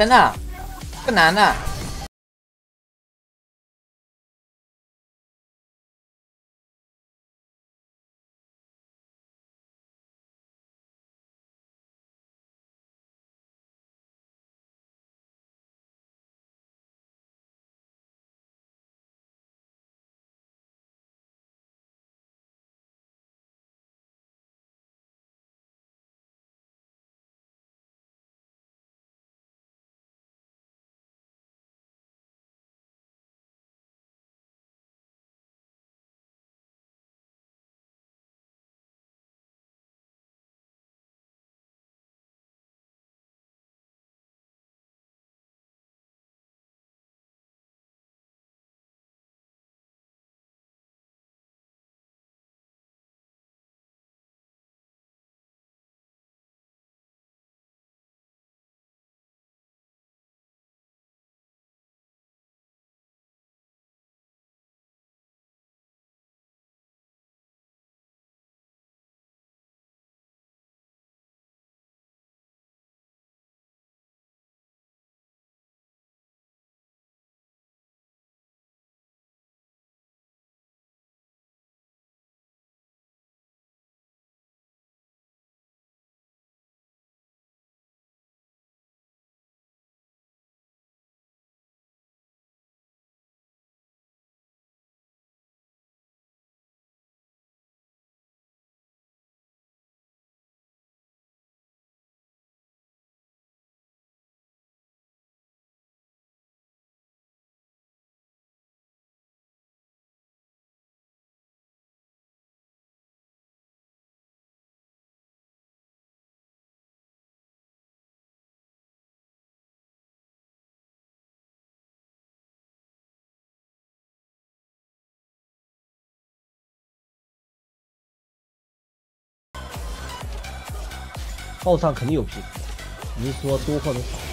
真的，更难的。 号上肯定有皮肤，你是说多或者少？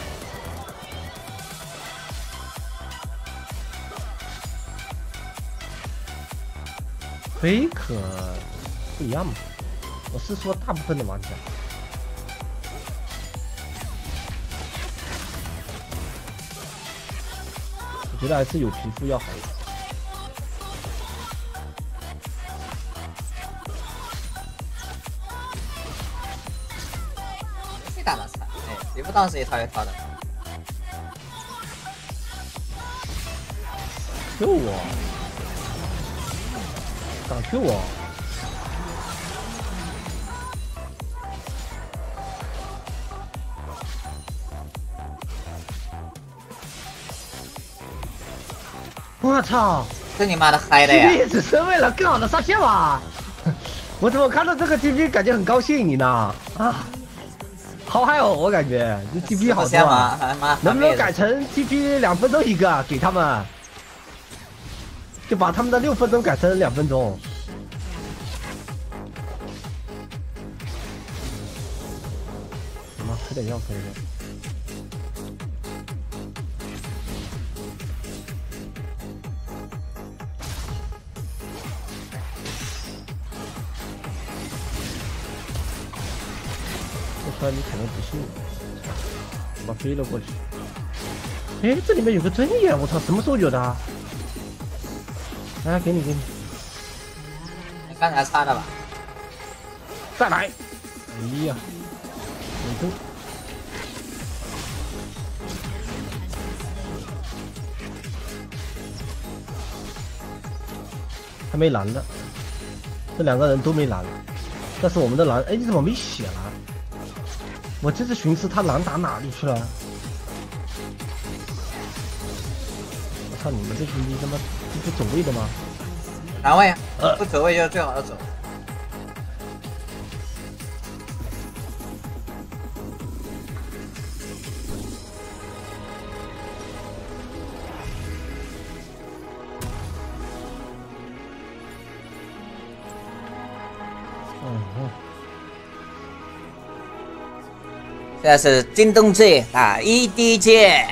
非可不一样嘛，我是说大部分的玩家。我觉得还是有皮肤要好一点。 打的菜，哎，谁不当时一套一套的？ Q 我，敢 Q 我？我操！ 这你妈的嗨的呀！ TP 只是为了更好的上线吧？我怎么看到这个 TP 感觉很高兴你呢？啊！ 好嗨哦！我感觉这 TP 好多啊，能不能改成 TP 2分钟一个给他们？就把他们的6分钟改成2分钟。什么？喝点药，喝点药。你可能不信我，怎么飞了过去？哎，这里面有个针眼，我操，什么时候有的啊？来，给你，给你。 你刚才插的吧？ 再来！哎呀，你这还没蓝呢，这2个人都没蓝，但是我们的蓝，哎，你怎么没血蓝？ 我这次寻思他蓝打哪里去了？我操！你们这兄弟他妈不走位的吗？ 哪位啊？不走位就是最好的走。现在是京东志打ED键。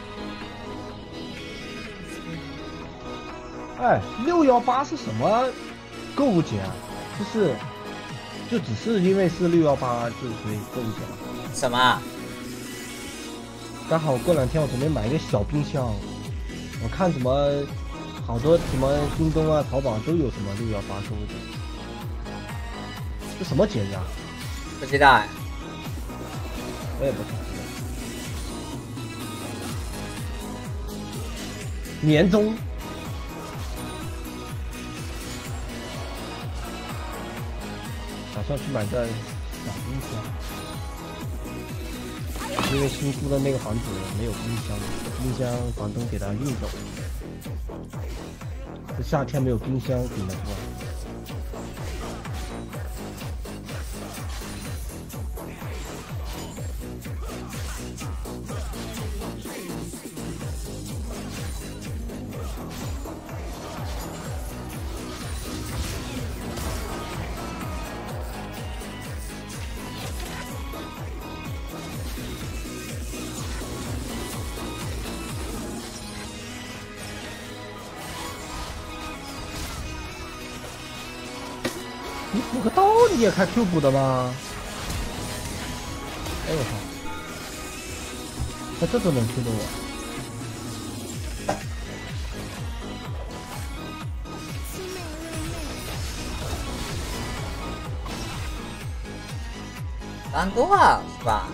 哎，618是什么购物节啊？就只是因为是618，就所以购物节吗？ 什么？ 刚好过2天我准备买一个小冰箱，我看什么好多什么京东啊、淘宝都有什么618购物节，这什么节日啊？ 不知道哎， 我也不知道。年终。打算去买个小冰箱，因为新租的那个房子没有冰箱，冰箱房东给他运走了，这夏天没有冰箱顶得住啊。你补个刀你也开 Q 补的吗？哎我操！他这都能 Q 的我。 3多啊，是吧？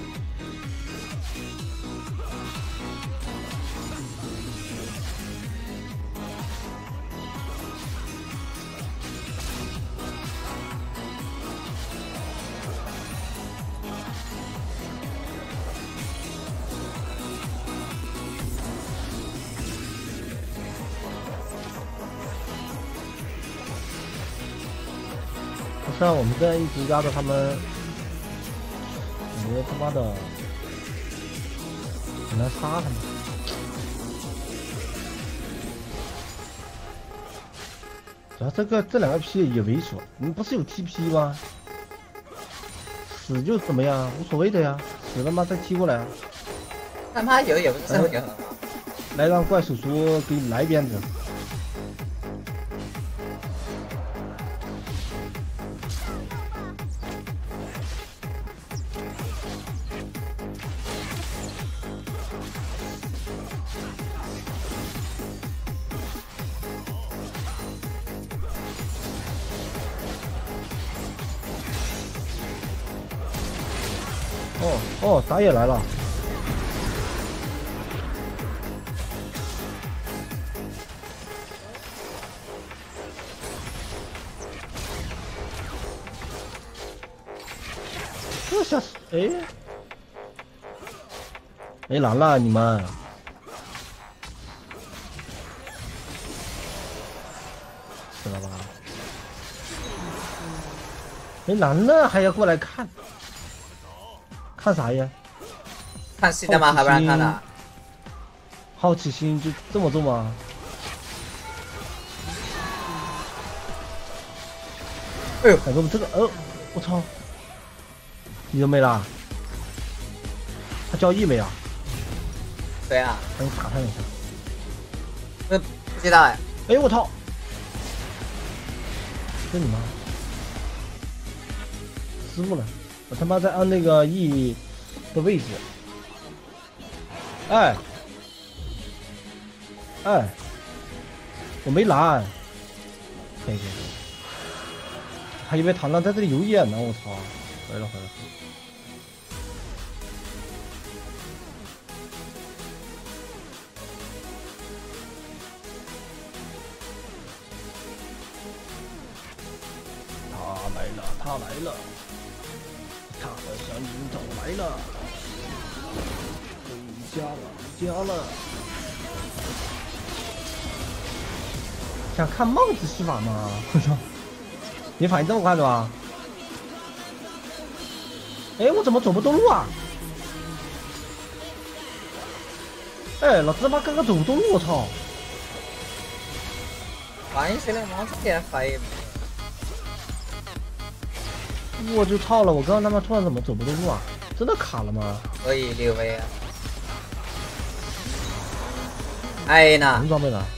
不是啊，我们这一直压着他们，我觉得他妈的很难杀他们。主要这2个 P 也猥琐，你不是有 TP 吗？死就怎么样，无所谓的呀，死了嘛再踢过来啊。 他妈有也不是这么有。 来让怪叔叔给你来一鞭子。哦，打野来了。这下死哎蓝了你们，死了吧？没蓝了还要过来看啥呀？ 看戏的吗？还不让看呢？ 好奇心就这么重吗？ 哎呦， 感觉我们这个我操，你都没了？他交易没啊？ 对啊， 赶紧打他一下。 不知道哎。 哎我操！这你妈！失误了，我他妈在按那个 E 的位置。哎，我没蓝，可以，还以为螳螂在这里有眼呢，我操！回来。他来了，他的小领导来了，回家了。想看帽子戏法吗？我操！你反应这么快的吧？哎，我怎么走不动路啊？哎，老子他妈刚刚走不动路，我操！ 反应谁来忙这点反应？ 我就操了！我刚刚他妈突然怎么走不动路啊？真的卡了吗？ 所以6位啊。哎呢？ 什么装备了？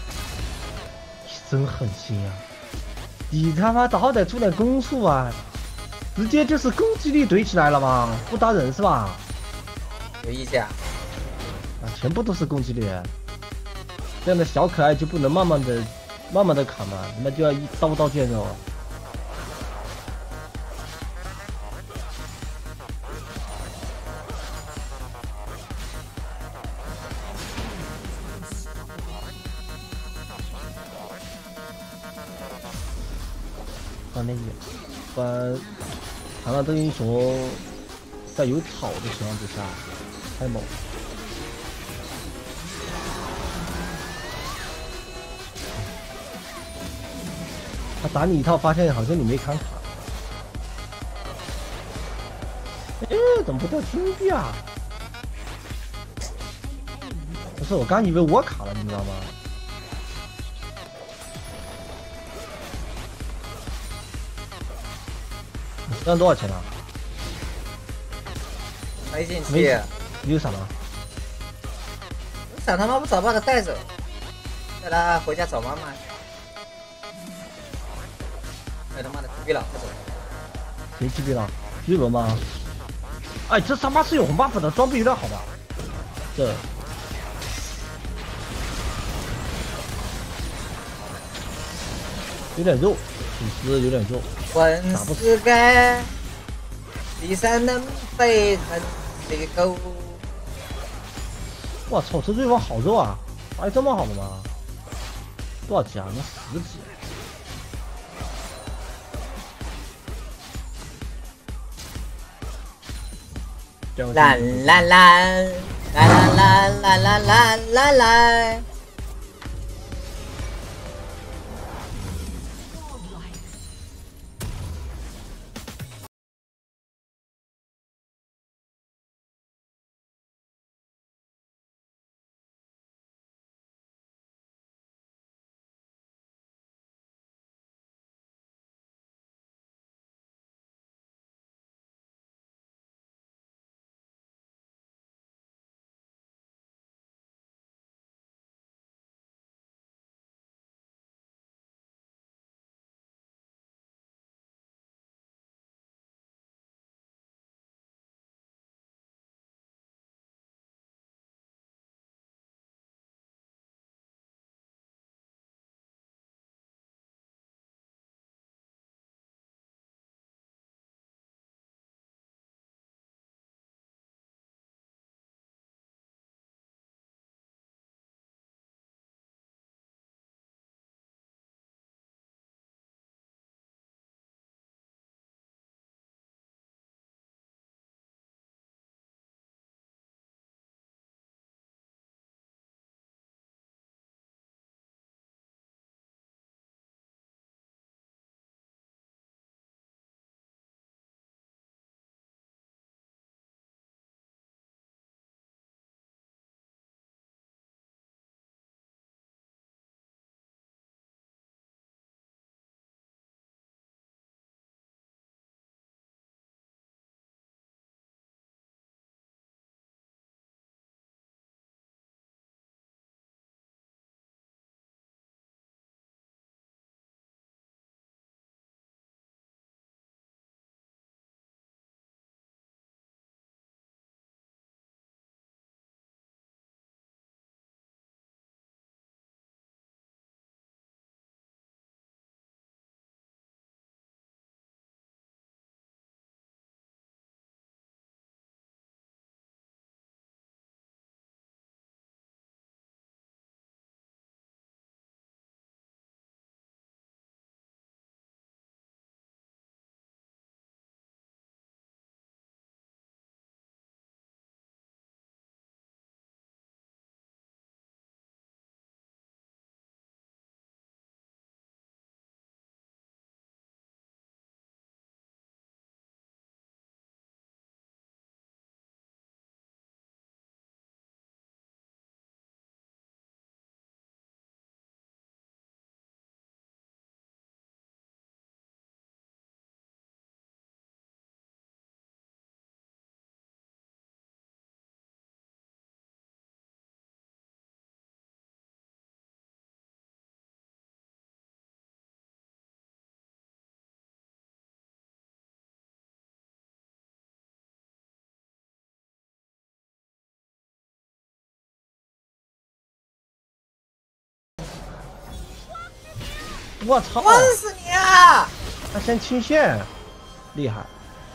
真狠心啊！你他妈好歹出点攻速啊！直接就是攻击力怼起来了吗？不打人是吧？ 有意见啊？ 全部都是攻击力，这样的小可爱就不能慢慢的砍嘛，那就要一刀刀见肉。那个，不然唐纳德英雄在有草的情况之下太猛了。他打你一套，发现好像你没砍卡。哎，怎么不掉金币啊？不是，我刚以为我卡了，你知道吗？这样多少钱了？ 没进去。 你有闪吗？ 闪他妈不早把他带走，带他回家找妈妈。哎他妈的，TP 了，快走！ 谁 TP 了？日文吗？哎，这他妈是有红 buff 的，装备有点好吧？这有点肉，属实有点肉。 问世间，第三能被恨的狗。 我操，这对方好肉啊！打得这么好的吗？多少级啊？那10级。 啦啦啦啦啦啦啦啦啦啦。 我操！ 玩死你啊！ 他先清线，厉害。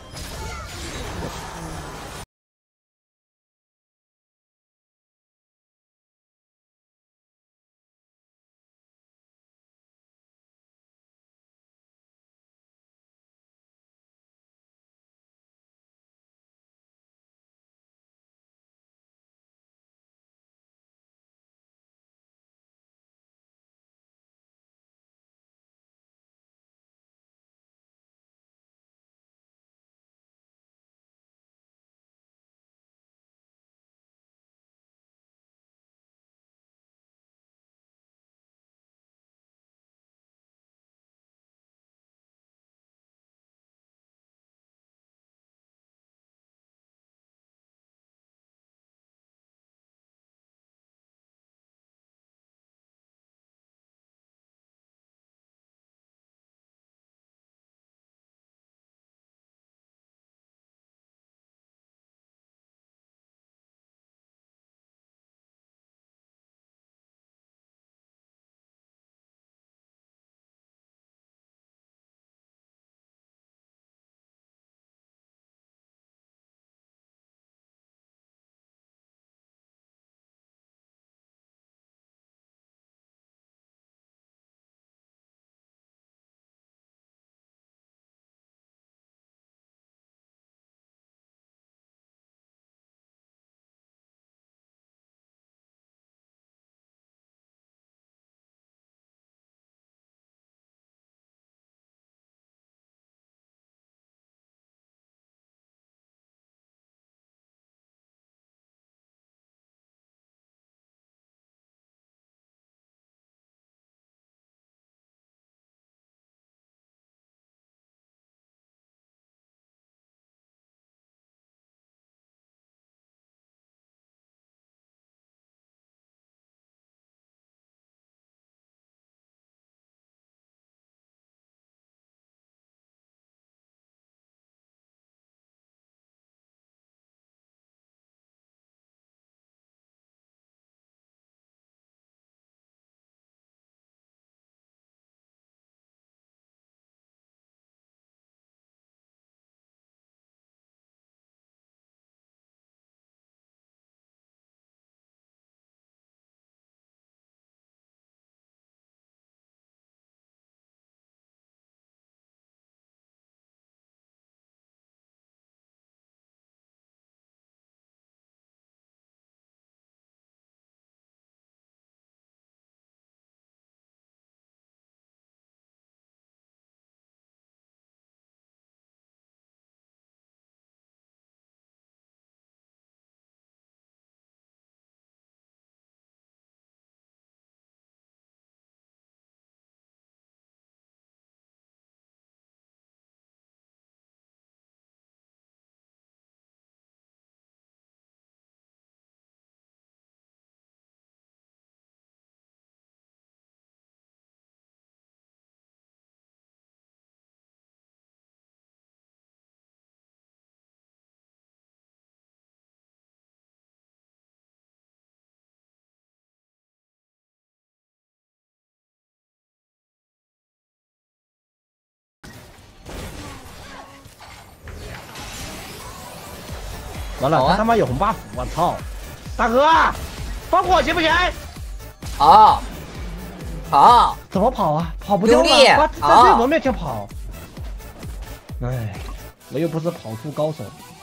完了，他他妈有红 buff， 我操！大哥，放火行不行？ 好，好， 怎么跑啊？跑不掉啊！在我面前跑。哎，我又不是跑酷高手。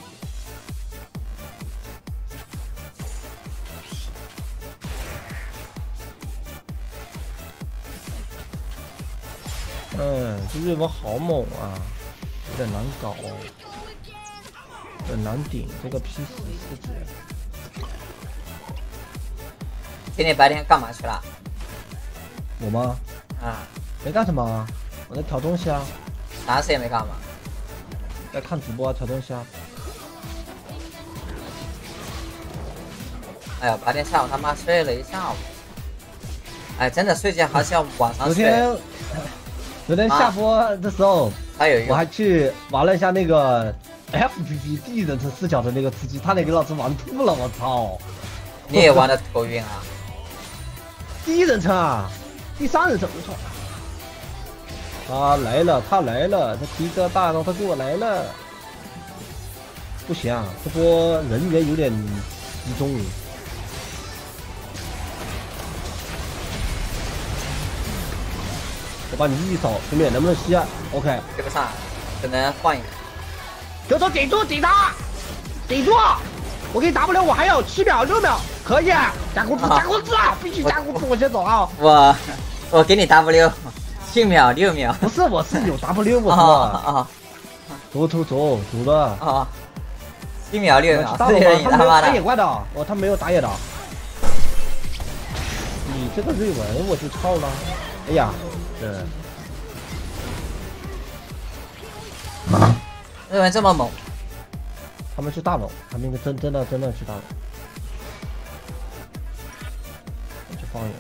这日文好猛啊，有点难搞。很难顶这个 P14级。 今天白天干嘛去了？ 我吗？ 啊， 没干什么，我在调东西啊。 啥事也没干嘛。 在看主播啊，调东西啊。 哎呀，白天下午他妈睡了一下午。哎，真的睡觉还是要晚上睡。 昨天下播的时候，我还去玩了一下那个 FPP 第一人称视角的那个吃鸡，他那个老师玩吐了，我操！ 你也玩的头晕啊？ 第一人称啊，第三人称，我操！ 他来了，他来了，他提着大刀，他给我来了。不行啊，这波人员有点集中。我把你一扫，对面能不能吸啊 ？OK， 对不上，只能换一个。 就说顶住，顶他，顶住！我给你 W， 我还有7秒、6秒，可以加工资，加工资啊！必须加工资，我先走啊！ 我给你 W，7秒、6秒。 不是，我是有 W， 我说。走了。 啊，7秒、6秒， 他没有打野怪的，哦，他没有打野的。你这个瑞文我就操了，哎呀， 瑞文这么猛， 他们去大楼，他们应该真的去大楼，去放野。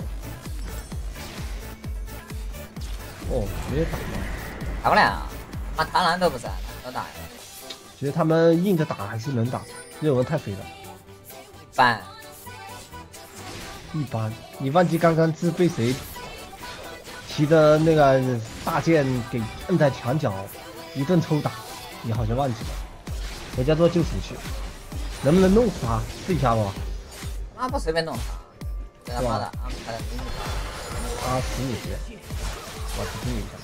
哦，没打吗？ 打不了，妈螳螂都不在，都打呀。 其实他们硬着打还是能打，瑞文太肥了。一般，你忘记刚刚是被谁骑着那个大剑给摁在墙角一顿抽打，你好像忘记了。回家做救赎去，能不能弄死他？试一下吧。 那不随便弄他，给他妈的安排的明啊，15级，我提醒你一下。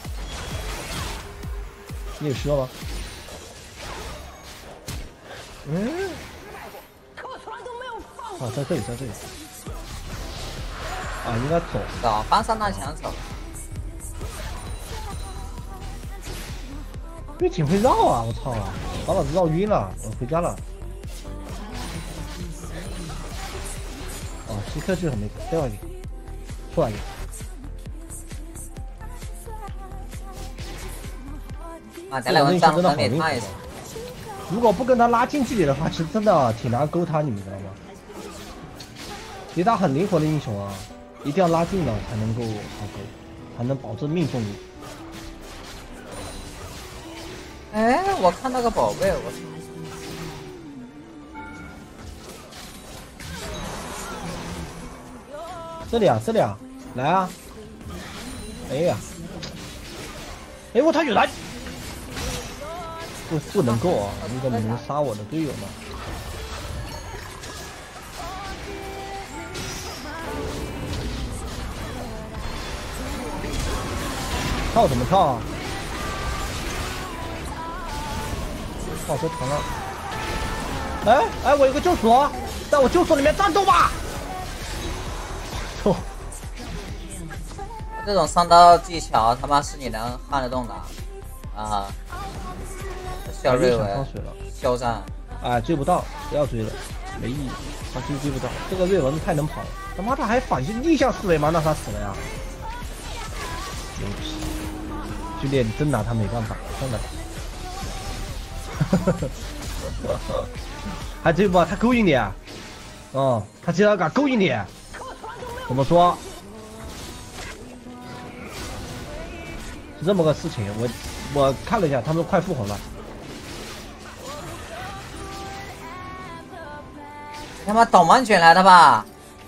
你有需要吗？啊，在这里。啊，应该走。 翻上那墙走。 这挺会绕啊！我操，把老子绕晕了，我回家了。哦，稀客剧很没再往一点，错一点。 啊，咱俩战斗能力差一些。 如果不跟他拉近距离的话，其实真的挺难勾他，你们知道吗？其实他很灵活的英雄啊，一定要拉近了才能够好勾，才能保证命中率。 哎，我看到个宝贝，我操！ 这里啊，来啊！哎呀，哎我他有来，不能够啊！你怎么能杀我的队友呢？跳怎么跳啊？跳车疼了。哎，我有个救赎，在我救赎里面战斗吧。错。 这种上刀技巧他妈是你能撼得动的啊！小瑞文嚣张， 哎，追不到，不要追了，没意义，他追不到。这个瑞文太能跑了，他妈的还反逆向思维吗？那他死了呀！牛逼！训练真拿他没办法，真的。还追不？他勾引你啊？哦，他竟然敢勾引你？怎么说？是这么个事情，我看了一下，他们快复活了。 他妈导盲犬来的吧？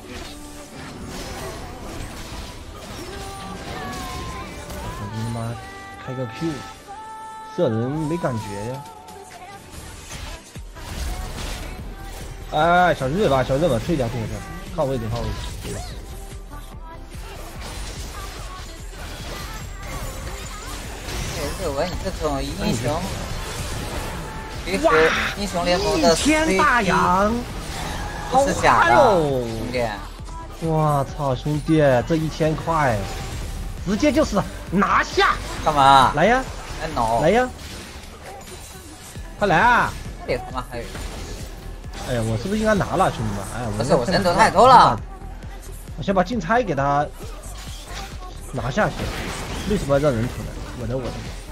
我他妈开个 Q， 射人没感觉呀。哎，小日吧，退掉，靠位置。 瑞文，你这种英雄，其实英雄联盟的一天大洋， 不是假的，兄弟。 我操，兄弟，这1000块，直接就是拿下。 干嘛？ 来呀！来呀！快来啊！ 这里他妈还有。 哎呀，我是不是应该拿了，兄弟们？哎呀， 不是，我人头太多了。 我先把竞猜给他拿下去。为什么要让人头呢？我的。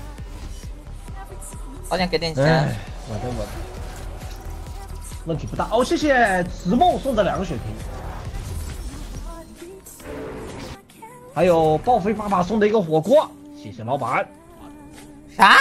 好想给点钱。 我的。问题不大哦，谢谢慈梦送的2个血瓶，还有报废爸爸送的1个火锅，谢谢老板。 啥？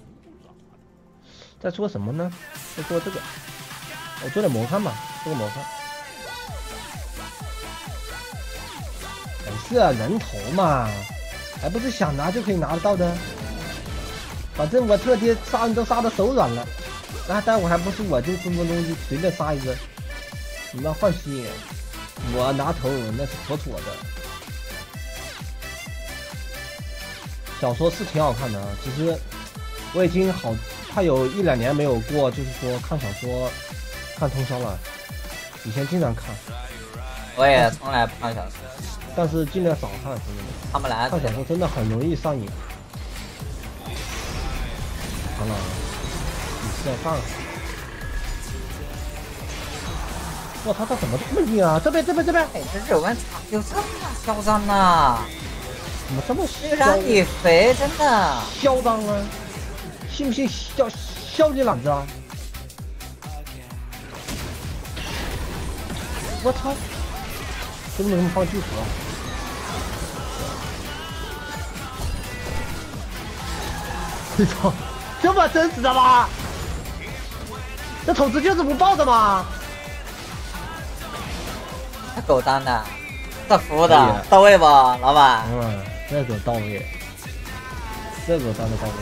再说什么呢？再说这个，我做点魔方吧，做个魔方。没事啊，人头嘛， 还不是想拿就可以拿得到的。反正我特地杀人都杀的手软了，那但我还不是我就这么东西随便杀一个，你们要放心，我拿头那是妥妥的。小说是挺好看的啊，其实我已经快有1、2年没有过，就是说看小说看通宵了。以前经常看， 我也从来不看小说， 但是尽量少看，真的。 看不来。 看小说真的很容易上瘾。好了，你是要上？我操，他怎么这么硬啊？这边！ 哎，这日文有这么嚣张呐？ 怎么这么让你肥，真的嚣张啊！信不信削你懒子啊？我操！真的能放巨头？你操！这么真实的吗？这统治就是不报的吗？ 太狗当的，这服务的到位不，老板？ 这个到位，这个当的到位。